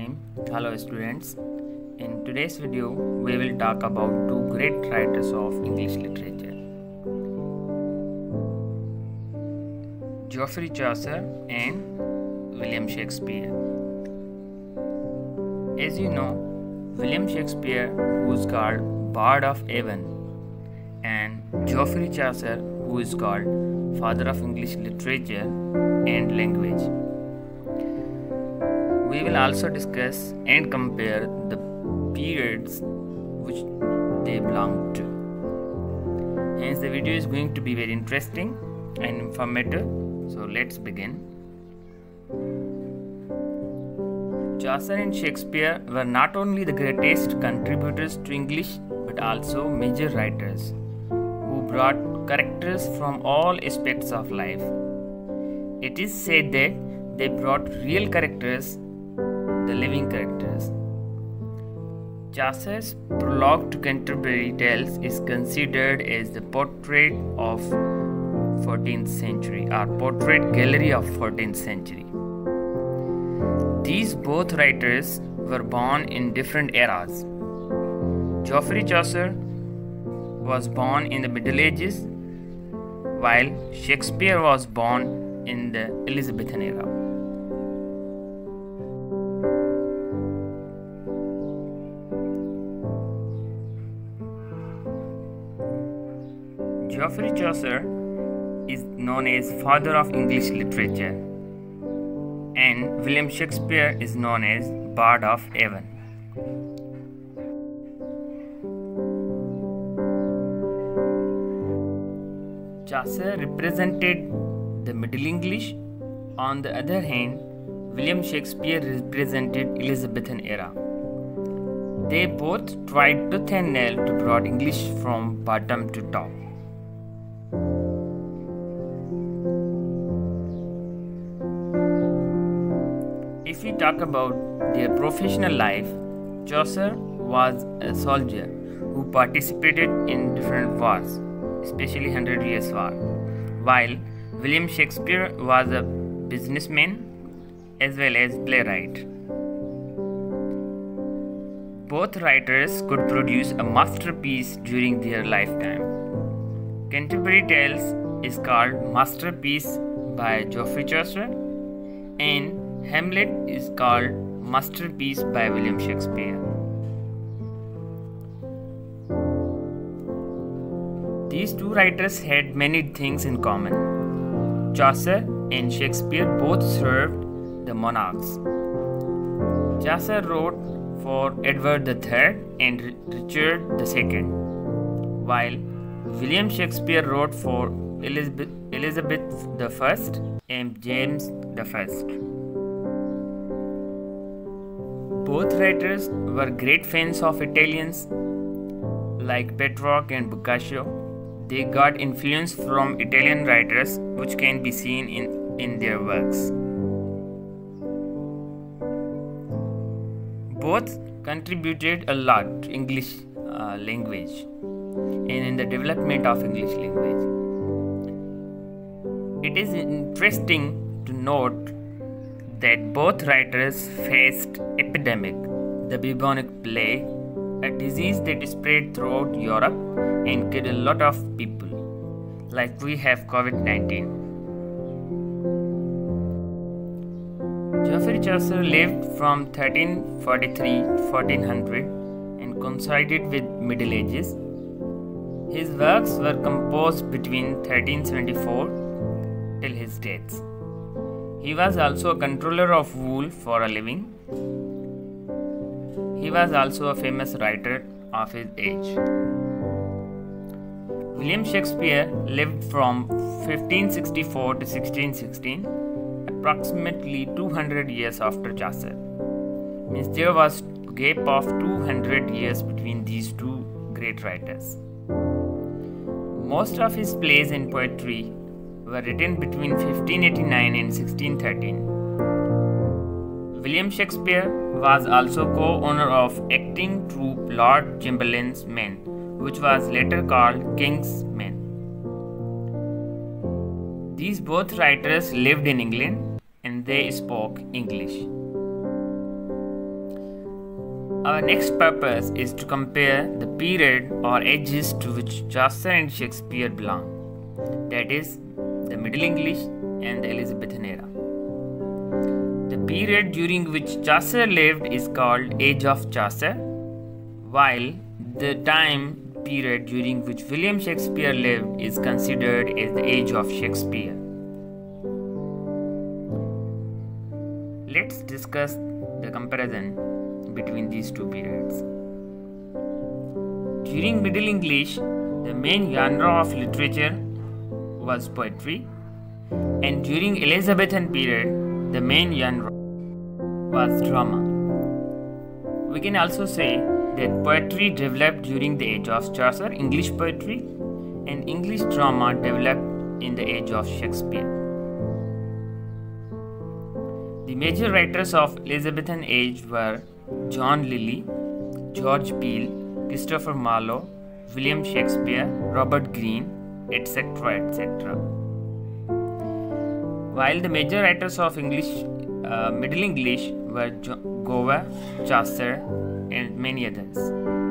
time. Hello students. In today's video we will talk about two great writers of English literature, Geoffrey Chaucer and William Shakespeare. As you know, William Shakespeare, who is called Bard of Avon, and Geoffrey Chaucer, who is called Father of English Literature and Language. We will also discuss and compare the periods which they belong to. Hence the video is going to be very interesting and informative. So let's begin. Chaucer and Shakespeare were not only the greatest contributors to English but also major writers who brought characters from all aspects of life. It is said that they brought real characters, the living characters. Chaucer's prologue to Canterbury Tales is considered as the portrait of 14th century or portrait gallery of 14th century. These both writers were born in different eras. Geoffrey Chaucer was born in the Middle Ages, while Shakespeare was born in the Elizabethan era. Geoffrey Chaucer is known as Father of English Literature, and William Shakespeare is known as Bard of Avon. Chaucer represented the Middle English. On the other hand, William Shakespeare represented Elizabethan era. They both tried tooth and nail to bring English from bottom to top. If we talk about their professional life, Chaucer was a soldier who participated in different wars, especially 100 Years' War, while William Shakespeare was a businessman as well as playwright. Both writers could produce a masterpiece during their lifetime. Canterbury Tales is called masterpiece by Geoffrey Chaucer, and Hamlet is called masterpiece by William Shakespeare. These two writers had many things in common. Chaucer and Shakespeare both served the monarchs. Chaucer wrote for Edward III and Richard II, while William Shakespeare wrote for Elizabeth I and James I. Both writers were great fans of Italians like Petrarch and Boccaccio. They got influence from Italian writers, which can be seen in their works. Both contributed a lot to English language and in the development of English language. It is interesting to note that both writers faced epidemic, the bubonic plague, a disease that spread throughout Europe and killed a lot of people, like we have COVID-19. Geoffrey Chaucer lived from 1343 to 1400 and coincided with Middle Ages. His works were composed between 1374 till his death. He was also a controller of wool for a living. He was also a famous writer of his age. William Shakespeare lived from 1564 to 1616, approximately 200 years after Chaucer. Means there was a gap of 200 years between these two great writers. Most of his plays and poetry were written between 1589 and 1613. William Shakespeare was also co-owner of acting troupe Lord Chamberlain's Men, which was later called King's Men. These both writers lived in England and they spoke English. Our next purpose is to compare the period or ages to which Chaucer and Shakespeare belong, that is, the Middle English and the Elizabethan era. The period during which Chaucer lived is called Age of Chaucer, while the time period during which William Shakespeare lived is considered as the Age of Shakespeare. Let's discuss the comparison between these two periods. During Middle English, the main genre of literature was poetry, and during Elizabethan period, the main genre was drama. We can also say that poetry developed during the age of Chaucer, English poetry, and English drama developed in the age of Shakespeare. The major writers of Elizabethan age were John Lyly, George Peele, Christopher Marlowe, William Shakespeare, Robert Greene, etc. etc. While the major writers of Middle English were Gower, Chaucer, and many others.